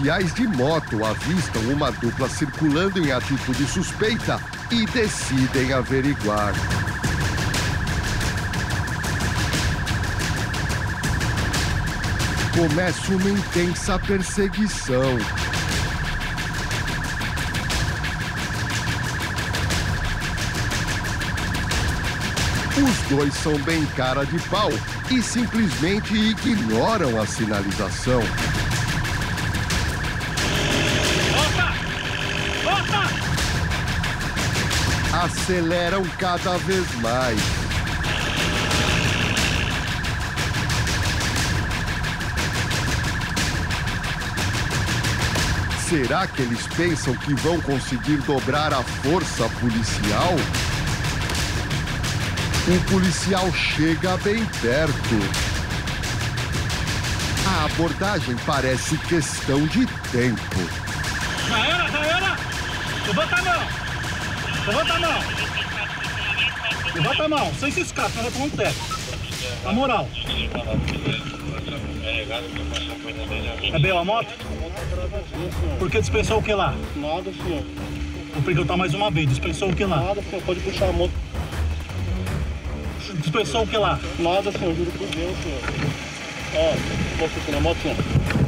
policiais de moto avistam uma dupla circulando em atitude suspeita e decidem averiguar. Começa uma intensa perseguição. Os dois são bem cara de pau e simplesmente ignoram a sinalização. Opa! Opa! Aceleram cada vez mais. Será que eles pensam que vão conseguir dobrar a força policial? O policial chega bem perto. A abordagem parece questão de tempo. Já era! Levanta a mão! Levanta a mão! Levanta a mão, sem se escapar, vai tomar um teco. Na moral. É bem a moto? Por que dispensou o que lá? Nada, senhor. Vou perguntar mais uma vez, dispensou o que lá? Nada, senhor, pode puxar a moto. Dispensou o que lá? Nada, senhor, juro por Deus, senhor. Ó, posso aqui na moto, senhor?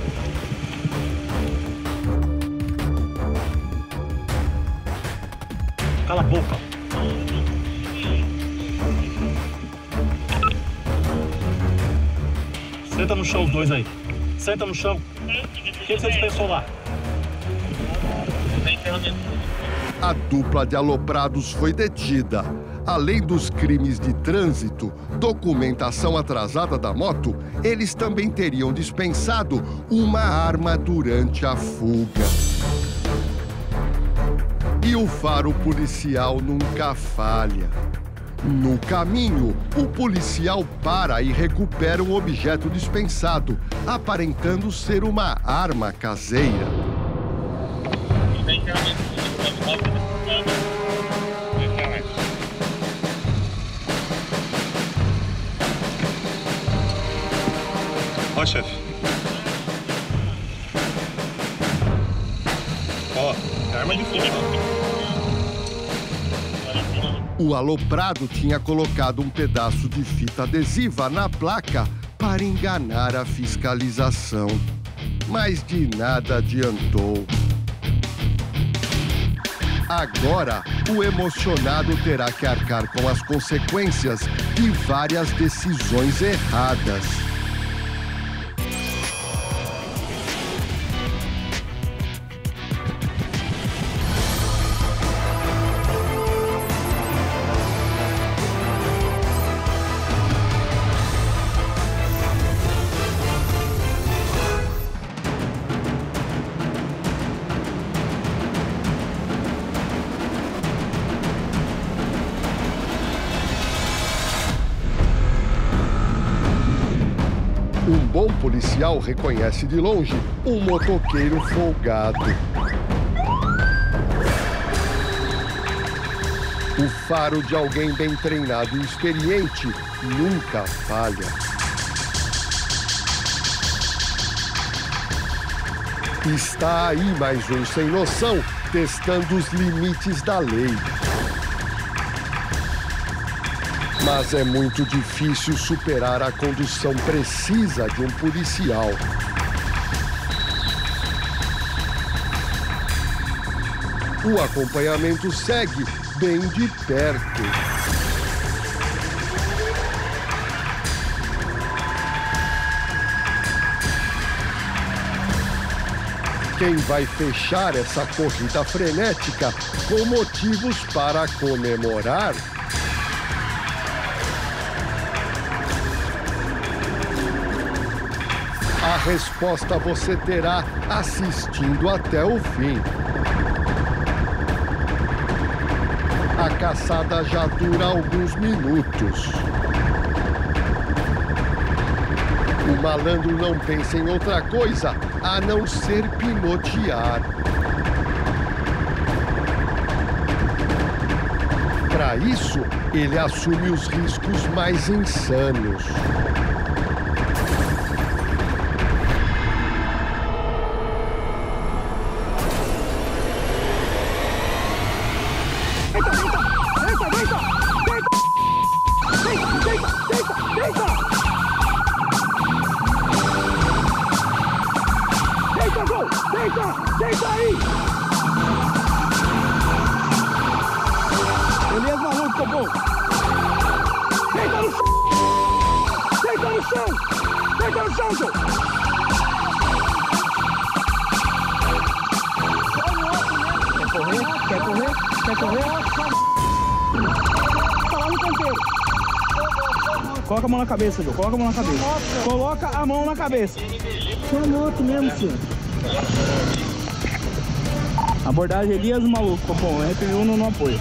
Cala a boca. Senta no chão os dois aí. Senta no chão. O que você dispensou lá? A dupla de aloprados foi detida. Além dos crimes de trânsito, documentação atrasada da moto, eles também teriam dispensado uma arma durante a fuga. E o faro policial nunca falha. No caminho, o policial para e recupera um objeto dispensado, aparentando ser uma arma caseira. Ó, chefe. Ó, arma de fogo. O aloprado tinha colocado um pedaço de fita adesiva na placa para enganar a fiscalização. Mas de nada adiantou. Agora, o emocionado terá que arcar com as consequências de várias decisões erradas. Um bom policial reconhece de longe um motoqueiro folgado. O faro de alguém bem treinado e experiente nunca falha. Está aí mais um sem noção, testando os limites da lei. Mas é muito difícil superar a condução precisa de um policial. O acompanhamento segue bem de perto. Quem vai fechar essa corrida frenética com motivos para comemorar? A resposta você terá assistindo até o fim. A caçada já dura alguns minutos. O malandro não pensa em outra coisa a não ser pinotear. Para isso, ele assume os riscos mais insanos. Deita aí! Beleza, maluco, Copom? Deita no chão! Deita no chão! Deita no chão, João! Quer correr? Quer correr? Quer correr? Tá lá no canteiro. Coloca a mão na cabeça, João. Coloca a mão na cabeça. Coloca a mão na cabeça. Foi moto mesmo, senhor. Abordagem Elias Maluco, Copom. RPU no apoio.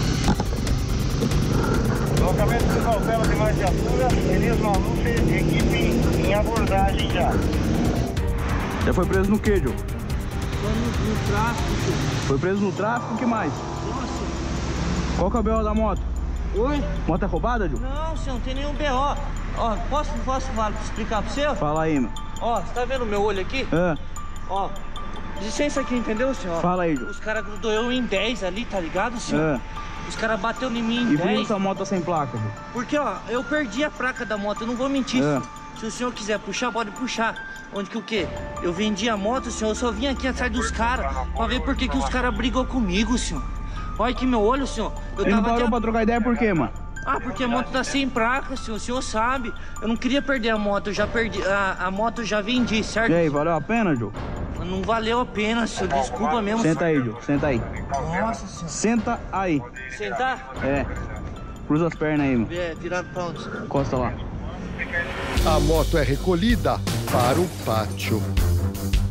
Locamento de cautela de mais viatura, Elias Maluco, equipe em abordagem já. Já foi preso no que, João? No tráfico, senhor. Foi preso no tráfico, o que mais? Nossa. Qual que é o BO da moto? Oi? Moto é roubada, João? Não, senhor, não tem nenhum BO. Ó, posso explicar pra você? Fala aí, mano. Ó, você tá vendo o meu olho aqui? Ó, licença aqui, entendeu, senhor? Fala aí, João. Os caras grudou eu em 10 ali, tá ligado, senhor? Os caras bateu em mim em E por que 10. essa moto tá sem placa, João? Porque, ó, eu perdi a placa da moto, eu não vou mentir. Se o senhor quiser puxar, pode puxar. Onde que o quê? Eu vendi a moto, senhor, eu só vim aqui atrás dos caras pra ver por que os caras brigou comigo, senhor. Olha aqui meu olho, senhor. Eu Ele não tava parou aqui... pra trocar ideia por quê, mano? Ah, porque a moto tá sem placa, senhor. O senhor sabe. Eu não queria perder a moto, eu já perdi. A moto eu já vendi, certo? E aí, valeu a pena, João? Não valeu a pena, senhor. Desculpa mesmo. Senta aí, João. Senta aí. Nossa, senhor. Senta aí. Sentar? É. Cruza as pernas aí, mano. É, virado pra onde? Encosta lá. A moto é recolhida para o pátio.